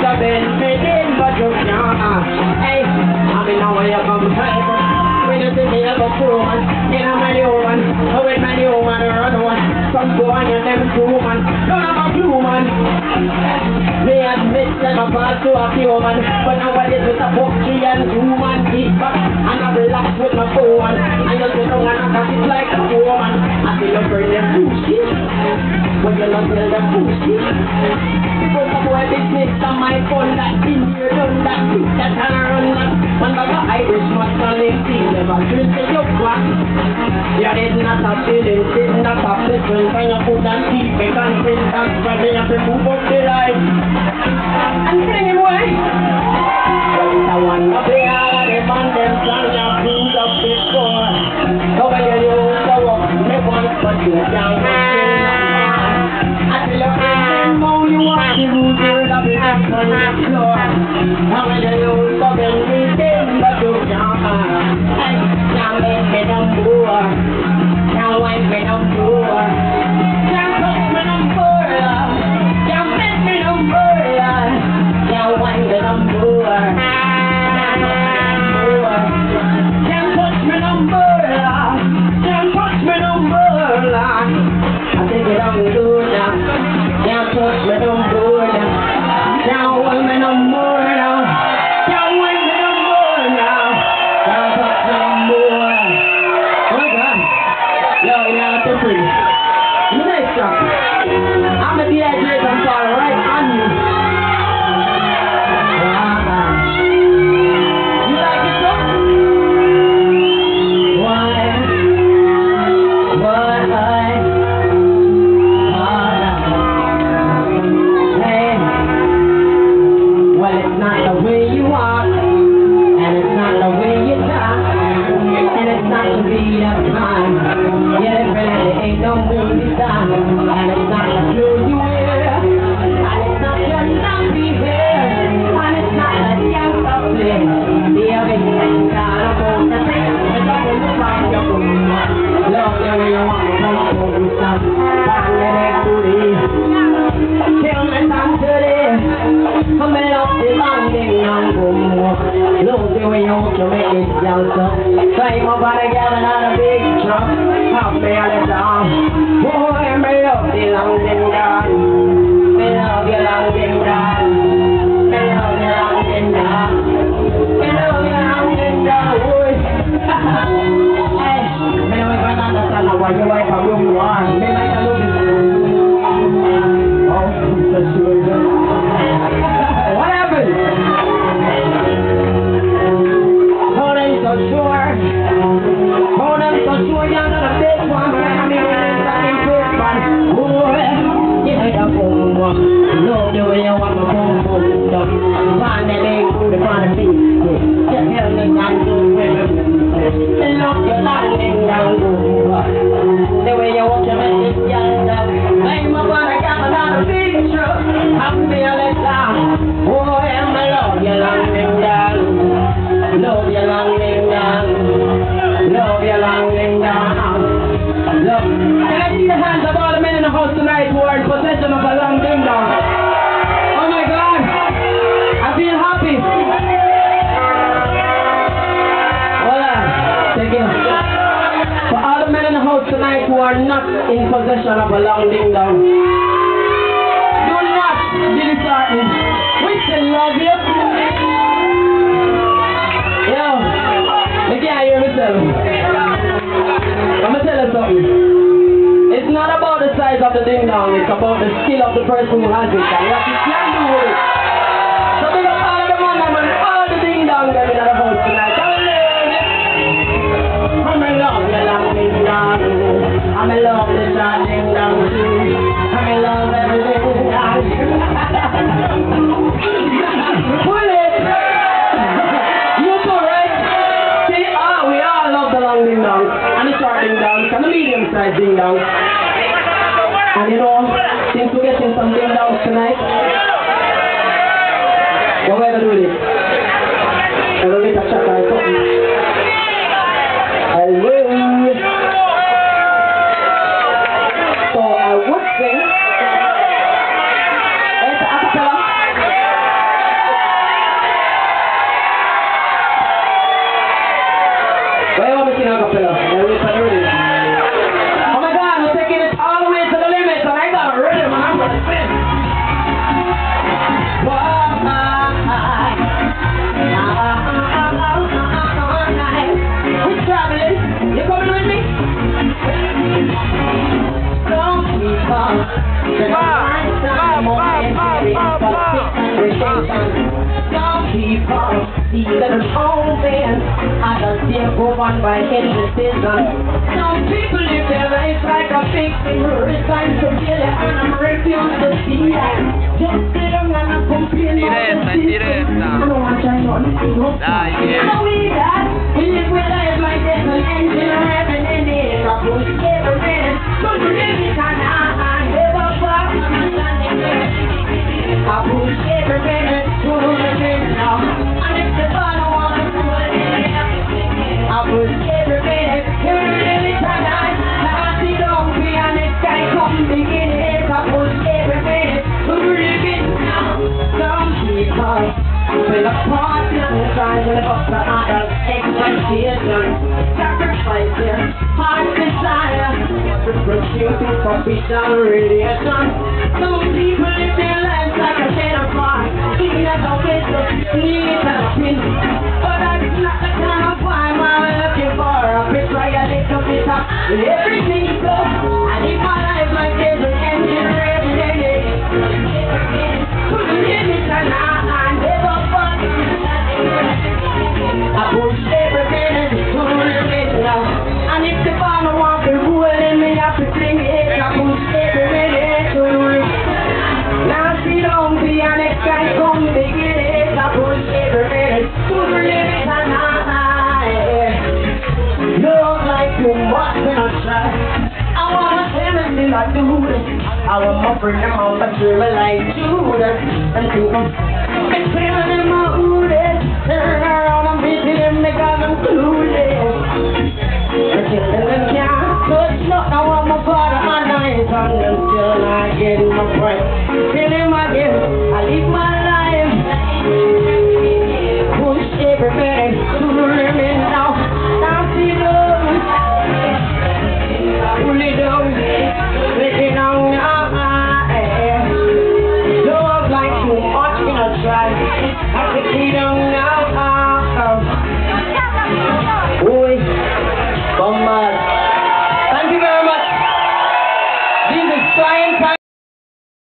to bend me in, but you can't. Hey, I mean, now I come right. When you see me, I go through, man. You know, my new man. With my new man, run one. Some boy and them two, man. Don't have a clue, man. Me admit that I pass to a few, man. But nowadays with a poultry and human eat back. And I relax with my phone. And you sit down and I got it like a woman. I feel you burn them pussy. When you not tell them pussy. But the boy business on my phone. That in here done that. That turn around that. Man, but the Irish must not live. Never drink the yoke back. You did not have feelings, did not have different kind of food and tea. They can't bring back, but they have to move up the line. And bring him away. I want to be all of the man, them trying to prove up before. So when you use the walk, they want to put you down. I tell you, every more you want to lose, you're the best on the floor. And when you use the bell, we did but you can't. Now make me no more. Now wipe me no more. Can't touch me no more. Can't make me no more. Now wipe me no more. Can't touch me no more. Can't touch me no more. I think it on good now. Can't touch me no more. Now wipe me no more. I'm a dehydrated and fall right on you. You like it so? Why? Hey. Well, it's not the way you walk, and it's not the way you talk, and it's not the beat of time. Yeah, definitely ain't no movie star. And it's not the clothes you wear, and it's not your nappy hair, and it's not the dance of play. The other thing kind of both the same, but I will find your own. Love the way you want to come home, stop. Find the next booty. Tell me time today. Come and up the landing and boom. Love the way you want to make it dance up. Climb up on the girl and on a big truck. Have me on the top. Boy, me love the landing down. Me love your landing down. Me love your landing down. Me love your landing down, boy. Hey, me don't even understand why you like a room one. Me like a little bit. Oh, that's sure. What happened? Hold on so sure. Hold on so sure you're not a big one. I mean, love the way you want my boom boom stuff. Find the leg to the front of feet. Just tell me I'm so very good. Love your landing down the way you want to make it young up. Like my brother got another picture. I'm feeling down. Boy, I love your landing down. Love your landing down. Love your landing down. Love. Can I see the hands of all the men in the house tonight who are in possession of a long ding dong? Oh my God! I feel happy. Voila! Take it. For all the men in the house tonight who are not in possession of a long ding dong, do not be disheartened. We still love you. Yo, you can't hear me tell me. I'm gonna tell you something. It's not about the size of the ding dong, it's about the skill of the person who has it and what you can do with it. So big up all of the man and all the ding dong that we have about tonight. I'm in love the long ding dong. I'm in love the short ding dong too. I'm in love everything ding dong. Pull it! You too, right? See, we all love the long ding dong and the short ding dong and the medium sized ding dong. And you know, since we're getting some ding dongs tonight, what we're gonna do with it? We're gonna get a shot or something. Hello. So I would say, it's a acapella. see that it's open. Others still go on by indecision. Some people live their life like a victim. It's time to feel it and I'm refused to see that. Just sit down and complain about the system. I don't want to try nothing. I know we that. We live with life like there's an engine or heaven in it. I push every minute. Don't believe it and I never fuck. I push every minute to the minute now. And if the fun I want to do it, I push every minute to the minute and I see don't be and the sky come begin it. I push every minute to the minute now. Some people will apart and try to live up to others' expectations. Sacrifice their heart desire to pursue superficial relation. Some people live their lives like a metaphor. Clean as a whistle, neat as a pin. But that's not the kind of time I'm looking for. A bit like a little bit of everything so. I live my life like there's an engine ready. Put the limits and I never fuck. I push every minute to the limit now. And if the farmer wants to rule in me, I have to sing it. I push every minute to the limit. Now she don't be and the sky come begin it. I push every minute to the limit and I look like too much when I try. I wanna tell them till I do this. I want my friend them on the table like Judas and people been screaming in my hooded. Turn around and visit them because I'm clueless. I'm killing them can't touch nothing. I want my father on my tongue until I get my breath.